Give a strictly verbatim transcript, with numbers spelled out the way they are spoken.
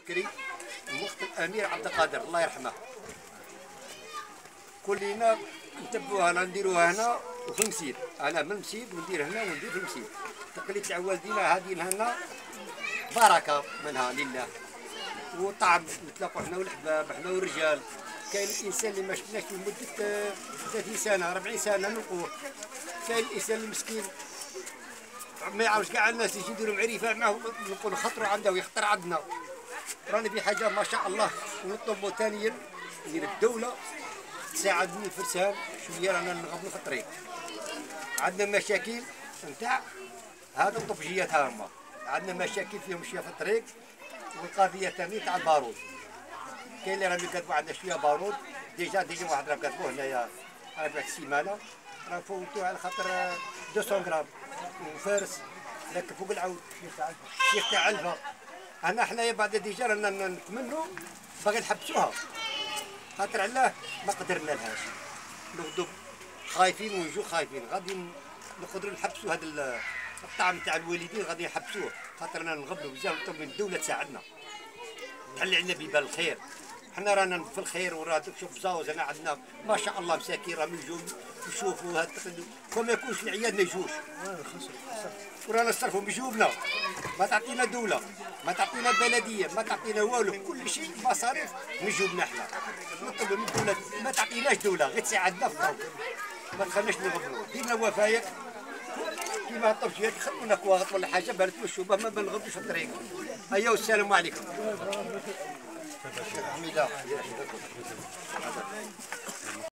بكري وقت الامير عبد القادر الله يرحمه. كلنا نتبعوها هنا نديروها هنا وفي المسيد، انا من المسيد وندير هنا وندير في المسيد. تقليد تاع والدينا هذه لهنا بركه منها لله. وطعم نتلاقوا حنا والحباب حنا والرجال. كاين الانسان اللي ما شفناش لمده ثلاثين سنه أربعين سنه نلقوه. كاين الانسان المسكين ما يعرفش كاع الناس يجي يديروا معرفه معاه نقول خطروا عنده ويخطر عندنا. رانا في حاجه ما شاء الله. ونطلبوا ثانيا من الدوله تساعدني الفرسان شويه رانا نغبنوا في الطريق. عندنا مشاكل نتاع هذا الطبجيات هاهما، عندنا مشاكل فيهم شويه في الطريق. والقضيه ثانيه تاع البارود، كاين اللي راهم يكتبوا عندنا شويه بارود. ديجا ديجا واحد راه كتبوه هنايا ربع سيمانه راه فوتوه على خاطر مئتين غرام وفارس لكن فوق العود شيخ تاع علفه. انا حنايا بعد ديجا رانا نتمنوا باغي نحبسوها خاطر علاه ما قدرنا لهاش. نغدو خايفين ونجو خايفين غادي نقدروا نحبسوا هذا الطعم تاع الوالدين غادي يحبسوه خاطر رانا نغبروا بزاف. نطلبوا من الدوله تساعدنا تحل علينا بيبان الخير. حنا رانا في الخير وراه شوف زاوز انا عندنا ما شاء الله مساكين راهم يجوا يشوفوا هذا وما يكونش العيال ما يجوش ورانا نصرفوا بجيوبنا. ما تعطينا دوله ما تعطينا بلديه ما تعطينا والو، كل شيء مصاريف من جيوبنا حنا. نطلبوا من الدوله ما تعطيناش دوله غير تساعدنا في الضرب ما تخليناش نغبروا. ديرنا وفايق كيما الطبجيات يخلونا كواغط ولا حاجه باه نتمشوا باه ما نغبروش في الطريق. ايوا والسلام عليكم. حميده